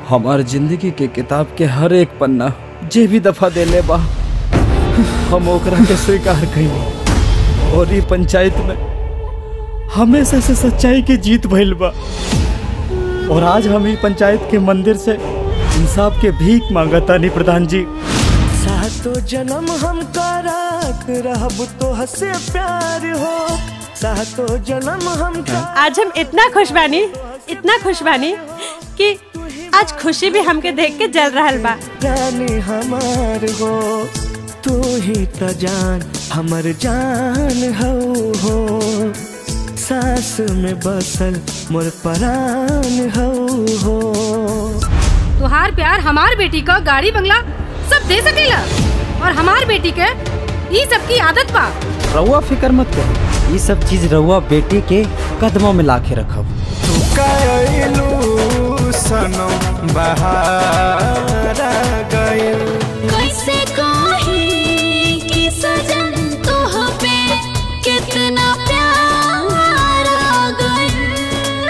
हमार जिंदगी के किताब के हर एक पन्ना जे भी दफा देले बा हम ओकरा के स्वीकार कइली और ये पंचायत में हमेशा से सच्चाई की जीत भइल बा। और आज हम ही पंचायत के मंदिर से इंसाफ के भीख मांगता नहीं प्रधान जी। सातो जन्म हम करत रहब तो हसे प्यार हो, सातो जन्म हम। आज हम इतना खुश बानी कि आज खुशी भी हमके देख के जल रहल बा। रानी हमार हो, तू ही तो जान हमर जान हो, सांस में बसल मोर परान हो। तुहार प्यार हमार बेटी का गाड़ी बंगला सब दे सकेला और हमार बेटी के ये सब की आदत बा। रउआ फिकर मत करो, ये सब चीज रउआ बेटी के कदमों में लाके रखब। तू कायलू सनम बहार गइल, कैसे कही कि सजन तोह पे कितना प्यार आ गइल।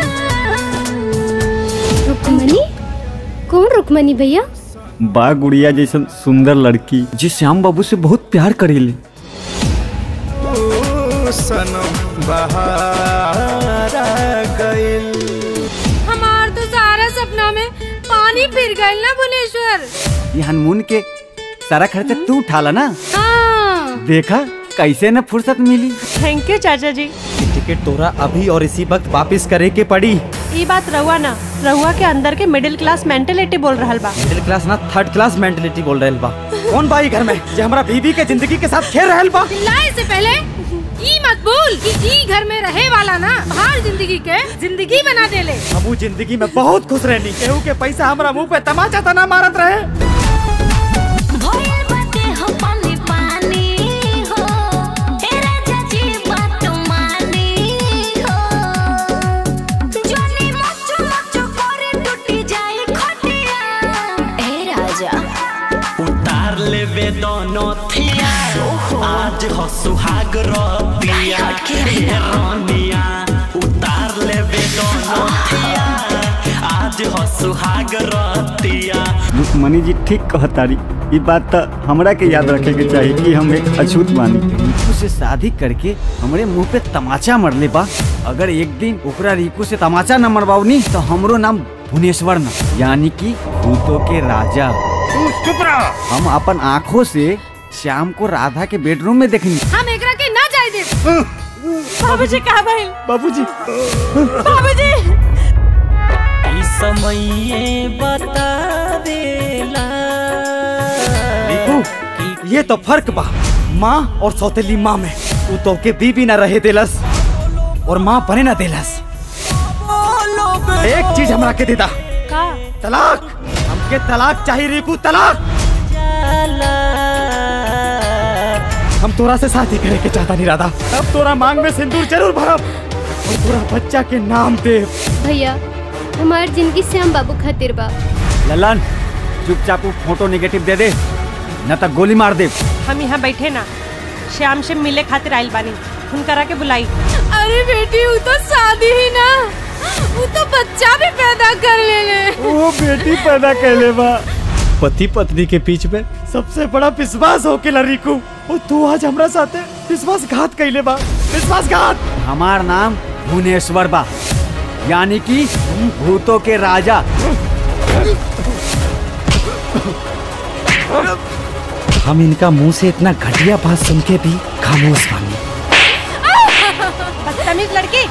रुक्मणी? कौन रुक्मणी भैया? बा गुड़िया जैसन सुंदर लड़की जो श्याम बाबू से बहुत प्यार करेले। सनम बहार गइल। हमार तो सारा सपना में पानी फिर गइल ना भुवनेश्वर। ये हनमून के सारा खर्चा तू उठाला ना। हाँ। देखा कैसे न फुर्सत मिली। थैंक यू चाचा जी। टिकट तोरा अभी और इसी वक्त वापस करे के पड़ी। ये बात रहुआ ना, रहुआ के अंदर के मिडिल क्लास मेंटेलिटी बोल रहल बा। मिडिल क्लास ना थर्ड क्लास मेंटेलिटी बोल रहल बा। कौन भाई घर में जे हमरा बीवी के जिंदगी के साथ खेल रहल बा। चिल्लाए से पहले ई मत बोल कि ई घर में रहे वाला ना बाहर जिंदगी के जिंदगी बना देले। हमू जिंदगी में बहुत खुश रहनी, केहू के पैसा हमरा मुंह पे तमाचा ता ना मारत रहे। उतार लेवे दोनों थिया, आज हो सुहाग रोतिया रानिया। उतार लेवे दोनों थिया, आज हो सुहाग रोतिया। रुक्मणी जी ठीक कहतारी, ये बात तो हमरा के याद रखे के चाहिए कि हम एक अछूत बानी। रिकू से शादी करके हमरे मुंह पे तमाचा मरले बा। अगर एक दिन ओकरा रिकू से तमाचा न मरवाऊनी तो हमरो नाम भुवनेश्वर न, यानी कि भूतों के राजा। चुप रहो। हम अपन आँखों से श्याम को राधा के बेडरूम में देखेंगे। हम एकरा के ना जाए दे। बाबूजी कहाँ भाई? बाबूजी, बाबूजी। इस समय बतावेला। रिकू, ये तो फर्क बा माँ और सौतेली माँ में। तू तो के बीबी न रहे देलस और माँ बने न देलस। एक चीज हमरा के देता, तलाक। हमके तलाक चाहिए रिकू, तलाक। हम तोरा से शादी करे के चाहता नहीं राधा। अब तोरा मांग में सिंदूर जरूर भरब और तोरा बच्चा के नाम दे। भैया हमार जिंदगी श्याम बाबू खातिर बा। ललन चुपचाप फोटो नेगेटिव दे दे न तो गोली मार दे। हम यहाँ बैठे ना श्याम से मिले खातिर आइल बानी, हुनकरा के बुलाई। अरे बेटी वो तो शादी ही ना, वो तो बच्चा भी पैदा कर ले। वो बेटी पैदा कर ले बा। पति पत्नी के बीच में सबसे बड़ा विश्वास हो के रिकू, और तू आज हमरा साथे विश्वासघात कैले बा। विश्वासघात। हमार नाम भुवनेश्वर बा, यानी कि भूतों के राजा। हम इनका मुंह से इतना घटिया बात सुन के भी खामोश बानी। बदतमीज लड़की।